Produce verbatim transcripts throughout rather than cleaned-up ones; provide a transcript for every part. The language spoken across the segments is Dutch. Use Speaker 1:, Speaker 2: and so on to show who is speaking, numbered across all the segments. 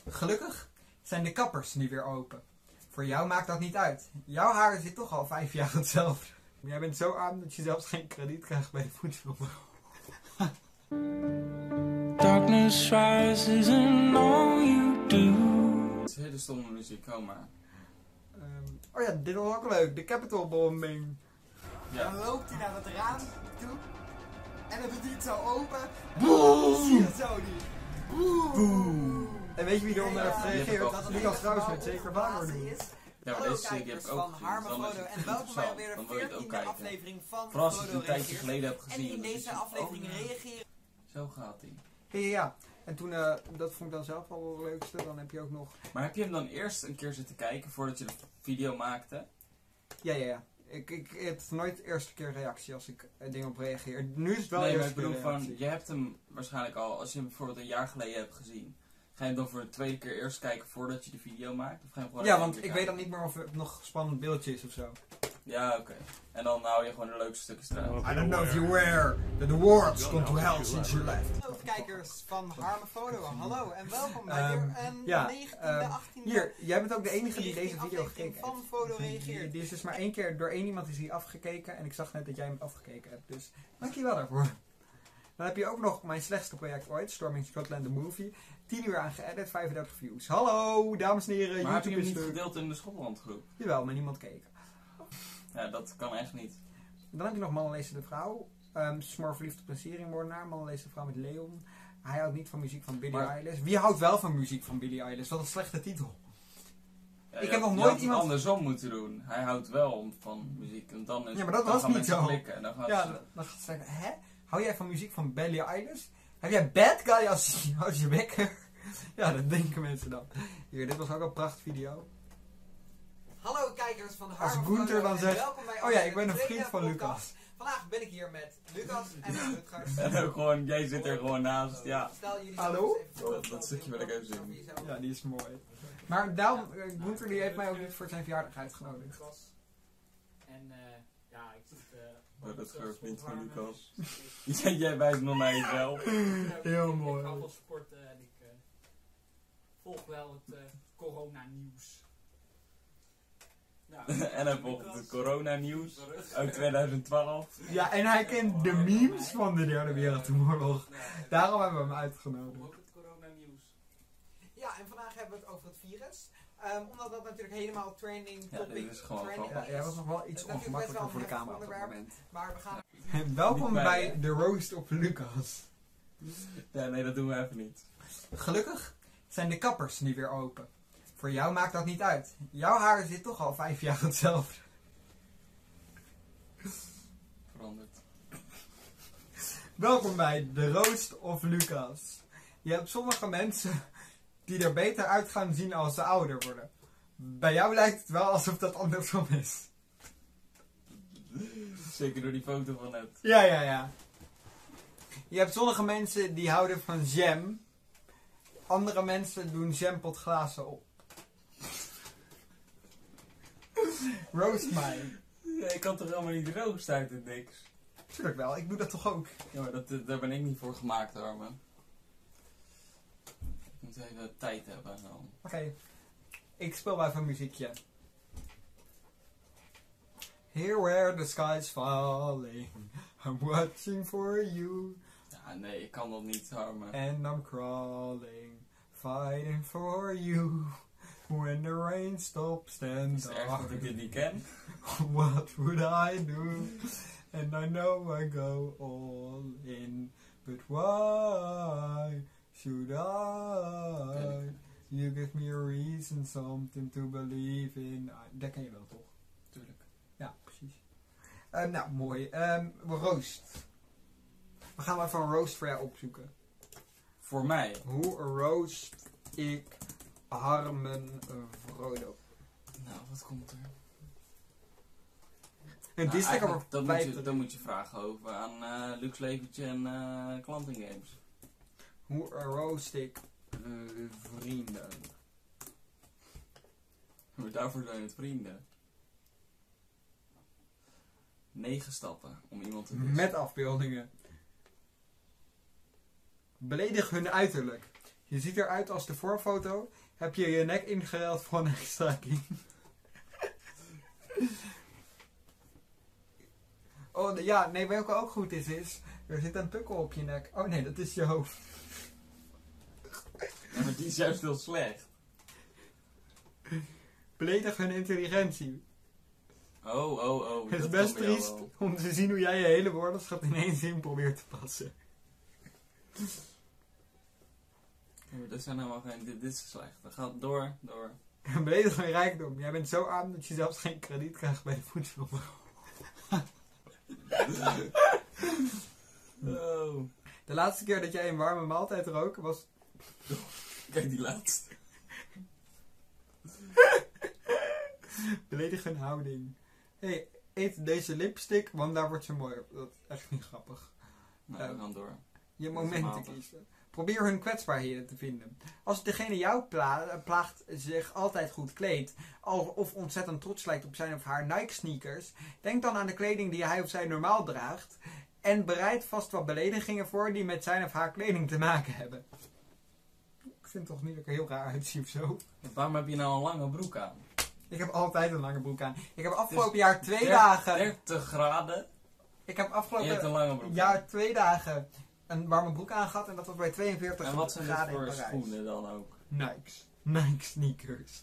Speaker 1: Gelukkig zijn de kappers nu weer open. Voor jou maakt dat niet uit. Jouw haar zit toch al vijf jaar hetzelfde. Jij bent zo arm dat je zelfs geen krediet krijgt bij de voedsel.
Speaker 2: Darkness rises and all you do.
Speaker 3: Het is hele stomme muziek, kom maar.
Speaker 1: Um, oh ja, dit was ook leuk. De Capitol bombing.
Speaker 3: Ja.
Speaker 1: Dan loopt hij naar het raam toe. En dan doet hij het zo open.
Speaker 3: Boom!
Speaker 1: Zie je het zo niet. Boom! En weet je wie eronder heeft gereageerd?
Speaker 3: Ja,
Speaker 1: Dat het Lucas Strauss met zeker waar is.
Speaker 3: Ja, maar deze serie heb ik ook gezien.
Speaker 4: Harme
Speaker 3: Dan is
Speaker 4: Frodo
Speaker 3: het
Speaker 4: en welkom bij
Speaker 3: interessant.
Speaker 4: weer
Speaker 3: Dan
Speaker 4: de
Speaker 3: wil je het ook
Speaker 4: veertiende
Speaker 3: kijken.
Speaker 4: aflevering van
Speaker 3: Vooral als je het
Speaker 4: Frodo
Speaker 3: een tijdje
Speaker 4: Reageert.
Speaker 3: geleden hebt
Speaker 4: En
Speaker 3: gezien.
Speaker 4: in
Speaker 3: dan is
Speaker 4: deze
Speaker 3: het-
Speaker 4: aflevering
Speaker 3: oh,
Speaker 4: reageren.
Speaker 3: Zo gaat hij.
Speaker 1: Ja, ja, ja. En toen, uh, dat vond ik dan zelf wel het leukste. Dan heb je ook nog...
Speaker 3: Maar heb je hem dan eerst een keer zitten kijken voordat je de video maakte?
Speaker 1: Ja, ja, ja. Ik, ik heb nooit de eerste keer reactie als ik uh, dingen op reageer. Nu is het wel
Speaker 3: Nee,
Speaker 1: de
Speaker 3: maar
Speaker 1: eerste
Speaker 3: ik bedoel
Speaker 1: keer
Speaker 3: van,
Speaker 1: reactie.
Speaker 3: je hebt hem waarschijnlijk al, als je hem bijvoorbeeld een jaar geleden hebt gezien. Ga je hem dan voor de tweede keer eerst kijken voordat je de video maakt? Of ga je hem gewoon
Speaker 1: Ja,
Speaker 3: in één
Speaker 1: want
Speaker 3: keer
Speaker 1: ik weet
Speaker 3: kijken?
Speaker 1: dan niet meer of het nog een spannend beeldje is of zo.
Speaker 3: Ja, oké. Okay. En dan hou je gewoon de leukste stukjes eruit.
Speaker 1: I don't know if you were that the world's gone to hell since you left.
Speaker 4: Hallo kijkers van Harme Frodo, hallo en welkom bij
Speaker 1: Um,
Speaker 4: weer een
Speaker 1: ja,
Speaker 4: negentiende,
Speaker 1: um,
Speaker 4: achttiende
Speaker 1: Hier, jij bent ook de enige die deze
Speaker 4: richting
Speaker 1: video
Speaker 4: aflevering
Speaker 1: gekeken
Speaker 4: van
Speaker 1: heeft.
Speaker 4: Frodo
Speaker 1: Die,
Speaker 4: Reageert.
Speaker 1: die is dus maar één keer door één iemand is die afgekeken. En ik zag net dat jij hem afgekeken hebt. Dus dankjewel daarvoor. Dan heb je ook nog mijn slechtste project ooit, Storming Scotland the Movie. tien uur aan geëdit, vijfendertig views. Hallo, dames en heren,
Speaker 3: Maar heb je
Speaker 1: YouTube
Speaker 3: hem
Speaker 1: is
Speaker 3: niet
Speaker 1: leuk.
Speaker 3: gedeeld in de Schotland groep?
Speaker 1: Jawel, maar niemand keek.
Speaker 3: Ja, dat kan echt niet.
Speaker 1: Dan heb je nog Mannen lezen de vrouw. Um, Smor verliefd op een seringmoordenaar. Mannen lezen de vrouw met Leon. Hij houdt niet van muziek van Billie
Speaker 3: Maar-
Speaker 1: Eilish. Wie houdt wel van muziek van Billie Eilish? Wat een slechte titel.
Speaker 3: Ja,
Speaker 1: Ik
Speaker 3: je
Speaker 1: heb nog
Speaker 3: had- je
Speaker 1: nooit
Speaker 3: had
Speaker 1: iemand-
Speaker 3: het andersom moeten doen. Hij houdt wel van muziek. En dan is,
Speaker 1: Ja, maar dat
Speaker 3: dan
Speaker 1: was
Speaker 3: gaan
Speaker 1: niet
Speaker 3: mensen
Speaker 1: zo.
Speaker 3: klikken. En dan gaan
Speaker 1: Ja,
Speaker 3: ze...
Speaker 1: dan dan gaat ze zeggen, hè? Hou jij van muziek van Billie Eilish? Heb jij Bad Guy als, als je wekker? Ja, dat denken mensen dan. Hier, dit was ook een prachtvideo.
Speaker 4: Hallo kijkers van
Speaker 1: Als
Speaker 4: Harme
Speaker 1: Gunther
Speaker 4: Frodo
Speaker 1: dan
Speaker 4: en
Speaker 1: zegt,
Speaker 4: welkom bij
Speaker 1: oh ja,
Speaker 4: onze
Speaker 1: ik ben een
Speaker 4: tweede
Speaker 1: vriend van
Speaker 4: podcast.
Speaker 1: Lucas.
Speaker 4: Vandaag ben ik hier met Lucas en met Rutgers.
Speaker 3: En ook gewoon, jij zit er gewoon naast. Ja.
Speaker 4: Stel jullie
Speaker 1: Hallo?
Speaker 4: zelf eens even voor.
Speaker 3: Dat- dat stukje wil ik even zien.
Speaker 4: Over jezelf.
Speaker 1: Ja, die is mooi. Maar daarom, uh, Gunther die heeft mij ook niet voor zijn verjaardag uitgenodigd.
Speaker 5: En eh ja, ik zit... eh
Speaker 3: Oh, dat
Speaker 5: op
Speaker 3: geurt niet van
Speaker 5: Harme.
Speaker 3: Lucas. Jij, jij wijst nog naar jezelf.
Speaker 1: Heel
Speaker 5: Ik-
Speaker 1: mooi.
Speaker 5: Ik hou van sporten en ik eh, volg wel het eh corona-nieuws. Nou,
Speaker 3: En hij volgt het coronanieuws uit tweeduizend twaalf.
Speaker 1: Ja, en hij kent de memes van de derde wereldoorlog. Daarom hebben we hem uitgenodigd.
Speaker 5: Ook het coronanieuws.
Speaker 4: Ja, en vandaag hebben we het over het virus. Um, omdat dat natuurlijk helemaal trending
Speaker 3: Ja,
Speaker 4: topic
Speaker 3: dit is gewoon
Speaker 4: trending
Speaker 3: grappig.
Speaker 1: Ja, jij was nog wel iets
Speaker 4: Het is natuurlijk best wel
Speaker 1: ongemakkelijker voor de
Speaker 4: een
Speaker 1: camera op dat
Speaker 4: onderwerp.
Speaker 1: moment.
Speaker 4: Maar we gaan...
Speaker 1: En welkom
Speaker 3: Niet bij,
Speaker 1: bij
Speaker 3: hè?
Speaker 1: de roast op Lucas.
Speaker 3: Ja, nee, dat doen we even niet.
Speaker 1: Gelukkig zijn de kappers nu weer open. Voor jou maakt dat niet uit. Jouw haar zit toch al vijf jaar hetzelfde.
Speaker 3: Veranderd.
Speaker 1: Welkom bij de roast of Lucas. Je hebt sommige mensen die er beter uit gaan zien als ze ouder worden. Bij jou lijkt het wel alsof dat andersom is.
Speaker 3: Zeker door die foto van net.
Speaker 1: Ja, ja, ja. Je hebt sommige mensen die houden van jam. Andere mensen doen jampotglazen op. Roast mij.
Speaker 3: Ja, ik kan toch helemaal niet roast uit het niks.
Speaker 1: Tuurlijk wel, ik doe dat toch ook.
Speaker 3: Ja, maar dat, daar ben ik niet voor gemaakt, Arme. Ik moet even tijd hebben dan.
Speaker 1: Oké, ik speel wel even een muziekje. Here where the sky's falling, I'm watching for you,
Speaker 3: Ja, nee, ik kan dat niet, Arme.
Speaker 1: and I'm crawling, fighting for you. When the rain stops and
Speaker 3: Is het erg dat ik dit niet ken?
Speaker 1: what would I do? And I know I go all in, but why should I? You give me a reason, something to believe in. Ah, dat ken je wel, toch?
Speaker 3: Tuurlijk.
Speaker 1: Ja, precies. Uh, nou, mooi. Um, roast. We gaan maar even een roast voor jou opzoeken.
Speaker 3: Voor mij.
Speaker 1: Hoe roast ik Harmen Frodo?
Speaker 3: Nou, wat komt er?
Speaker 1: En
Speaker 3: Nou,
Speaker 1: die sticker
Speaker 3: eigenlijk,
Speaker 1: wordt
Speaker 3: dat, moet je,
Speaker 1: vijftig.
Speaker 3: dat moet je vragen over aan uh, Lux Leventje en uh, Klanten Games.
Speaker 1: Hoe roast ik uh, vrienden?
Speaker 3: Maar daarvoor zijn het vrienden. Negen stappen om iemand te dissen.
Speaker 1: Met afbeeldingen. Beledig hun uiterlijk. Je ziet eruit als de voorfoto. Heb je je nek ingeruild voor een extra king. Oh ja, nee, welke ook goed is, is... Er zit een pukkel op je nek. Oh nee, dat is je hoofd.
Speaker 3: Ja, maar die is juist heel slecht.
Speaker 1: Beledig hun intelligentie.
Speaker 3: Oh, oh, oh.
Speaker 1: Het is
Speaker 3: dat
Speaker 1: best
Speaker 3: kan bij jou
Speaker 1: triest
Speaker 3: wel.
Speaker 1: om te zien hoe jij je hele woordenschat in één zin probeert te passen.
Speaker 3: Ja, maar dit zijn helemaal geen... Dit, dit is slecht. Dan gaat het door, door.
Speaker 1: Beledig hun rijkdom. Jij bent zo arm dat je zelfs geen krediet krijgt bij de voedsel.
Speaker 3: Oh.
Speaker 1: De laatste keer dat jij een warme maaltijd rook was...
Speaker 3: Kijk die laatste.
Speaker 1: Beledig hun houding. Hé, hey, eet deze lipstick, want daar wordt ze mooi op. Dat is echt niet grappig.
Speaker 3: Nou, we
Speaker 1: Ja.
Speaker 3: gaan door.
Speaker 1: Je momenten
Speaker 3: matig.
Speaker 1: kiezen. Probeer hun kwetsbaarheden te vinden. Als degene jou pla plaagt zich altijd goed kleedt, al of ontzettend trots lijkt op zijn of haar Nike sneakers, denk dan aan de kleding die hij of zij normaal draagt en bereid vast wat beledigingen voor die met zijn of haar kleding te maken hebben. Ik vind het toch niet dat ik er heel raar uitzie of zo.
Speaker 3: Waarom heb je nou een lange broek aan?
Speaker 1: Ik heb altijd een lange broek aan. Ik heb afgelopen
Speaker 3: Dus
Speaker 1: jaar twee
Speaker 3: der-
Speaker 1: dagen...
Speaker 3: dertig graden.
Speaker 1: Ik heb
Speaker 3: En je hebt
Speaker 1: afgelopen
Speaker 3: een lange broek.
Speaker 1: jaar twee dagen een warme broek aangehad en dat was bij tweeënveertig
Speaker 3: En wat zijn dit
Speaker 1: graden in
Speaker 3: voor
Speaker 1: Parijs.
Speaker 3: schoenen dan ook?
Speaker 1: Nikes. Nike sneakers.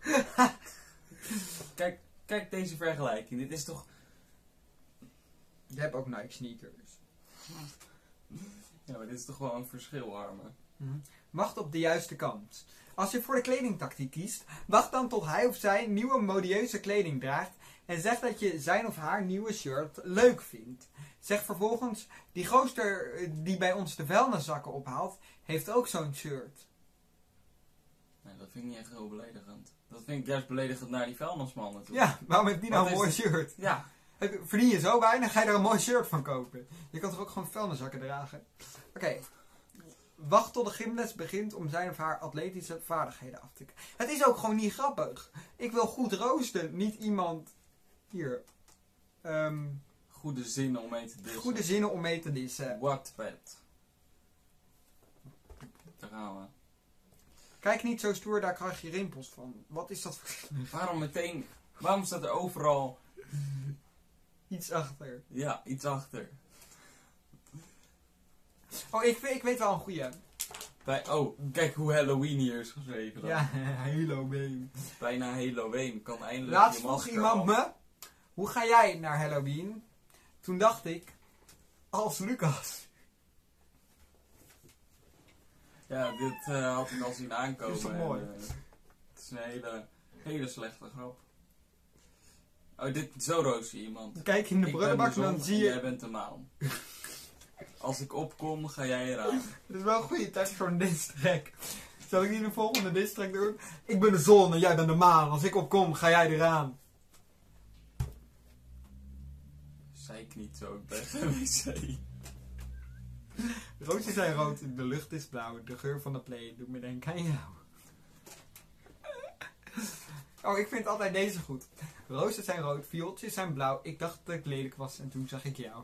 Speaker 3: Kijk, kijk deze vergelijking. Dit is toch...
Speaker 1: Je hebt ook Nike sneakers.
Speaker 3: Ja, maar dit is toch gewoon een verschil, Armen.
Speaker 1: Wacht op de juiste kans. Als je voor de kledingtactiek kiest, wacht dan tot hij of zij nieuwe modieuze kleding draagt en zeg dat je zijn of haar nieuwe shirt leuk vindt. Zeg vervolgens, die gozer eh, die bij ons de vuilniszakken ophaalt, heeft ook zo'n shirt.
Speaker 3: Nee, dat vind ik niet echt heel beledigend. Dat vind ik juist beledigend naar die vuilnisman natuurlijk.
Speaker 1: Ja, waarom heeft die nou
Speaker 3: Wat
Speaker 1: een mooi
Speaker 3: is
Speaker 1: shirt?
Speaker 3: Ja.
Speaker 1: Heb- Verdien je zo weinig, ga je er een mooi shirt van kopen. Je kan toch ook gewoon vuilniszakken dragen? Oké. Wacht tot de gymles begint om zijn of haar atletische vaardigheden af te kijken. Het is ook gewoon niet grappig. Ik wil goed roosten, niet iemand... Hier. Ehm,
Speaker 3: Goede zinnen om mee te dissen.
Speaker 1: goede zinnen om mee te dissen.
Speaker 3: Wattpad. Daar gaan we.
Speaker 1: Kijk niet zo stoer, daar krijg je rimpels van. Wat is dat voor...
Speaker 3: Waarom meteen... Waarom staat er overal...
Speaker 1: Iets achter.
Speaker 3: Ja, iets achter.
Speaker 1: Oh, ik, weet- ik weet wel een goeie.
Speaker 3: Bij, oh, kijk hoe Halloween hier is geschreven dan.
Speaker 1: Ja, Halo Bane.
Speaker 3: Bijna Halloween. Kan eindelijk
Speaker 1: Laatst
Speaker 3: je
Speaker 1: vroeg
Speaker 3: masker
Speaker 1: iemand
Speaker 3: af.
Speaker 1: me, hoe ga jij naar Halloween? Toen dacht ik, als Lucas.
Speaker 3: Ja, dit eh, had ik al zien aankomen.
Speaker 1: Dat is toch
Speaker 3: en,
Speaker 1: mooi?
Speaker 3: eh, het is een hele, hele slechte grap. Oh, dit, zo roos je iemand.
Speaker 1: Kijk in de
Speaker 3: Ik ben
Speaker 1: brullenbak
Speaker 3: de
Speaker 1: en
Speaker 3: zon
Speaker 1: dan zie
Speaker 3: en
Speaker 1: je...
Speaker 3: jij bent de maan. Als ik opkom, ga jij eraan.
Speaker 1: Dat is wel een goede tekst voor een distrack. Zal ik die de volgende distrack doen? Ik ben de zon en jij bent de maan. Als ik opkom, ga jij eraan.
Speaker 3: Zei ik niet zo, ik ben geen wc.
Speaker 1: Roodjes zijn rood, de lucht is blauw. De geur van de play doet me denken aan jou. Oh, ik vind altijd deze goed. Rozen zijn rood, viooltjes zijn blauw. Ik dacht dat ik lelijk was en toen zag ik jou.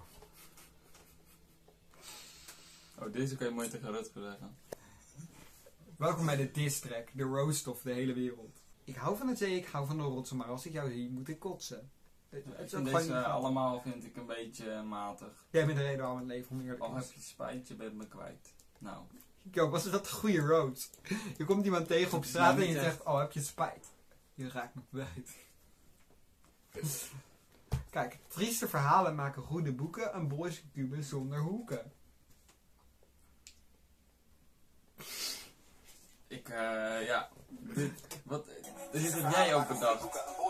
Speaker 3: Oh, deze kan je mooi tegen Rutger zeggen.
Speaker 1: Welkom bij de distrack, de roast of de hele wereld. Ik hou van het zee, ik hou van de rotsen, maar als ik jou zie, moet ik kotsen. Het,
Speaker 3: Ja,
Speaker 1: het
Speaker 3: ik
Speaker 1: is ook
Speaker 3: vind
Speaker 1: gewoon
Speaker 3: deze
Speaker 1: niet grappig.
Speaker 3: allemaal vind ik een beetje eh, matig.
Speaker 1: Jij bent de reden waarom het leven oneerlijk
Speaker 3: Al
Speaker 1: is.
Speaker 3: heb je spijt, je bent me kwijt. Nou,
Speaker 1: Yo, was dat een goede roast? Je komt iemand tegen op straat en je
Speaker 3: niet echt.
Speaker 1: zegt, oh heb je spijt? Je raakt me kwijt. Kijk, trieste verhalen maken goede boeken, een boys kubus zonder hoeken.
Speaker 3: ik, eh, ja. Dit, wat, dit heb jij ook bedacht.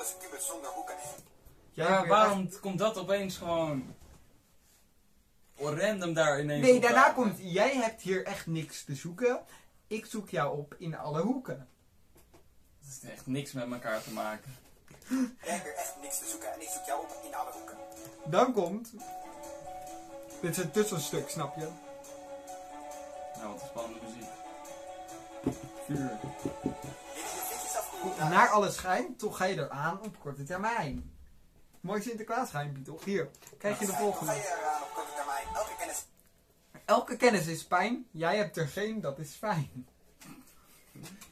Speaker 1: Jij
Speaker 3: Ja,
Speaker 1: hebt weer
Speaker 3: waarom komt dat opeens gewoon random daar
Speaker 1: echt-
Speaker 3: ineens
Speaker 1: Nee,
Speaker 3: op
Speaker 1: daarna
Speaker 3: tafel?
Speaker 1: komt, jij hebt hier echt niks te zoeken. Ik zoek jou op in alle hoeken.
Speaker 3: Het heeft echt niks met elkaar te maken.
Speaker 6: Jij hebt er echt niks te zoeken en ik zoek jou op in alle hoeken.
Speaker 1: Dan komt... Dit is een tussenstuk, snap je?
Speaker 3: Nou, wat een spannende muziek. Vuur.
Speaker 6: Dit is je vind jezelf goed.
Speaker 1: Naar alle schijn, toch ga je eraan op korte termijn. Mooi Sinterklaas schijnpie, toch? Hier, krijg je de
Speaker 6: Ga
Speaker 1: volgende.
Speaker 6: je eraan op korte termijn. Elke kennis.
Speaker 1: Elke kennis is pijn, jij hebt er geen, dat is fijn.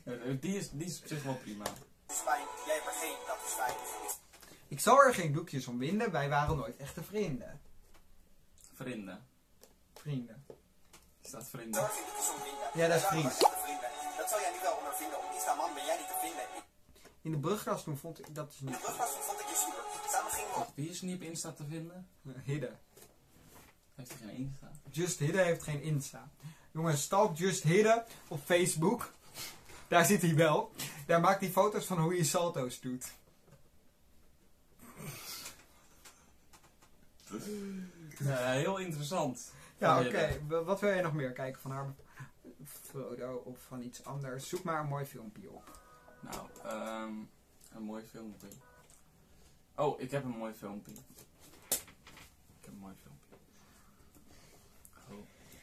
Speaker 3: Eh, Die is, die is op zich wel prima.
Speaker 6: is fijn, jij hebt er geen, dat is fijn.
Speaker 1: Ik zal er geen doekjes om winden, wij waren nooit echte vrienden.
Speaker 3: Vrienden.
Speaker 1: Vrienden.
Speaker 3: Er staat
Speaker 6: Daar
Speaker 3: vrienden.
Speaker 6: vind ik zo vrienden.
Speaker 1: Ja, dat is
Speaker 6: Daar
Speaker 1: Fries.
Speaker 6: waren we vrienden. Dat zou jij nu wel ondervinden. Op Instagram ben jij niet te vinden.
Speaker 1: In de brugklas toen vond ik, dat is
Speaker 6: In de
Speaker 1: niet
Speaker 6: brugklas vond ik je stoer. Samen gingen we op.
Speaker 3: Wacht, wie is er niet op Insta te vinden?
Speaker 1: Hidde.
Speaker 3: Heeft er geen Insta?
Speaker 1: Just Hidde heeft geen Insta. Jongens, stalk Just Hidde op Facebook. Daar zit hij wel. Daar maakt hij foto's van hoe je salto's doet.
Speaker 3: Ja, heel interessant.
Speaker 1: Ja,
Speaker 3: Ja,
Speaker 1: oké. W- Wat wil je nog meer kijken van haar foto of van iets anders? Zoek maar een mooi filmpje op.
Speaker 3: Nou, ehm een mooi filmpje. Oh, ik heb een mooi filmpje. Ik heb een mooi filmpje. Oh.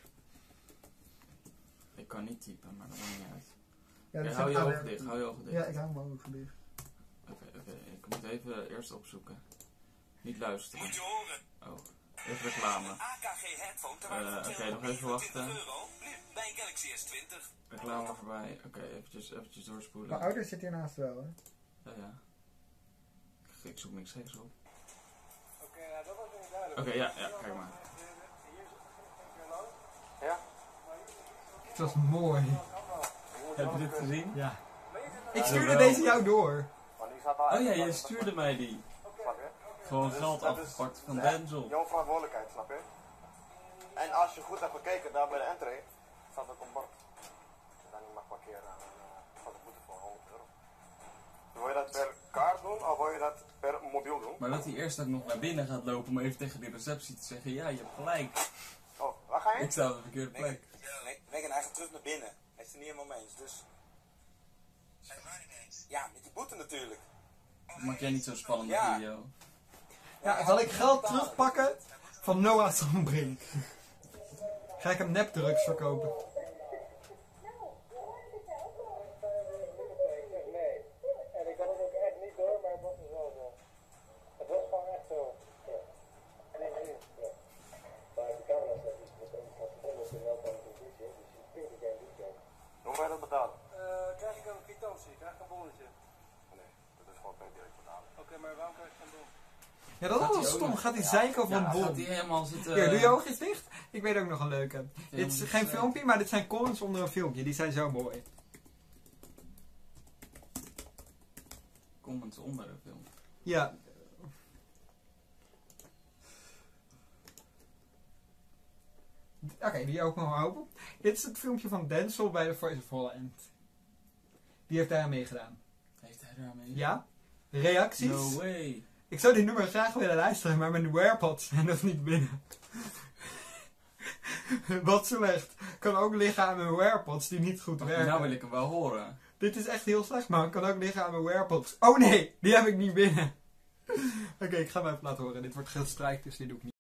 Speaker 3: Ik kan niet typen, maar dat maakt niet uit.
Speaker 1: Ja,
Speaker 3: Oké, hou je ogen dicht, hou je ogen dicht.
Speaker 1: Ja, ik hou mijn ogen dicht.
Speaker 3: Oké, oké. Ik moet even eerst opzoeken. Niet luisteren.
Speaker 7: Moet je horen.
Speaker 3: Oh, even reclame.
Speaker 7: A K G headphone ter
Speaker 3: Eh,
Speaker 7: waarde van
Speaker 3: oké, nog even
Speaker 7: tweehonderdnegenentwintig
Speaker 3: wachten.
Speaker 7: euro. Nu bij een Galaxy S twintig.
Speaker 3: Reclame voorbij. Oké, eventjes, eventjes doorspoelen.
Speaker 1: Mijn ouders zitten hiernaast wel, hè?
Speaker 3: Ja, ja. Ik, ik zoek niks geks op.
Speaker 7: Oké, nou dat was niet duidelijk.
Speaker 3: Oké, ja, ja, kijk maar.
Speaker 1: Het was mooi.
Speaker 3: Heb je dit gezien?
Speaker 1: Ja. Ik stuurde
Speaker 3: wel.
Speaker 1: deze jou door.
Speaker 3: Oh ja, jij stuurde mij die. Gewoon geld afgepakt van Denzel.
Speaker 8: Jouw verantwoordelijkheid, snap je? En als je goed hebt gekeken daar bij de entree, staat ook een bord. Als je dan niet mag parkeren, dan uh, gaat de boete voor honderd euro. Wil je dat per kaart doen of wil je dat per mobiel doen?
Speaker 3: Maar dat hij eerst ook nog naar binnen gaat lopen om even tegen die receptie te zeggen, ja, je hebt gelijk.
Speaker 8: Oh, waar ga je?
Speaker 3: Ik sta op de verkeerde plek.
Speaker 6: Nee, Megan, hij gaat terug naar binnen. Hij is het er niet helemaal mee eens, dus... Ja, met die boete natuurlijk.
Speaker 3: Maak jij niet zo'n spannende
Speaker 6: Ja.
Speaker 3: video?
Speaker 1: Ja, zal ik geld terugpakken van Noah Sandbrink? Ga ik hem nepdrugs verkopen?
Speaker 8: Nee, en ik had het ook echt niet door, maar het was dus wel zo. Het was gewoon echt zo. Ja. Nee, nee, ja. Maar de camera staat niet, dat is gaat verder op de meldband van de dus je kunt er geen doetje. Hoe ga je dat betalen? Uh, krijg ik een kwitantie, krijg ik een bonnetje? Nee, dat is gewoon per direct betalen. Oké, maar waarom krijg ik geen bon?
Speaker 1: Ja, dat is wel stom. Gaat hij zeiken over
Speaker 3: Ja,
Speaker 1: een
Speaker 3: gaat
Speaker 1: bom?
Speaker 3: hij helemaal zitten...
Speaker 1: Hier, doe je oogjes dicht? Ik weet ook nog een leuke. Dit is
Speaker 3: Film,
Speaker 1: geen
Speaker 3: eh,
Speaker 1: filmpje, maar dit zijn comments onder een filmpje. Die zijn zo mooi.
Speaker 3: Comments onder de film.
Speaker 1: Ja. Oké, die ook nog open. Dit is het filmpje van Denzel bij de Voice of Holland. Die heeft daar aan meegedaan.
Speaker 3: Heeft hij daar mee?
Speaker 1: Ja? Reacties?
Speaker 3: No way.
Speaker 1: Ik zou die nummer graag willen luisteren, maar mijn wearpods zijn nog niet binnen. Wat slecht. Kan ook liggen aan mijn wearpods die niet goed
Speaker 3: Wacht,
Speaker 1: werken.
Speaker 3: nou wil ik hem wel horen.
Speaker 1: Dit is echt heel slecht, maar het kan ook liggen aan mijn wearpods. Oh nee, die heb ik niet binnen. Oké, ik ga hem even laten horen. Dit wordt gestrikt, dus dit doe ik niet.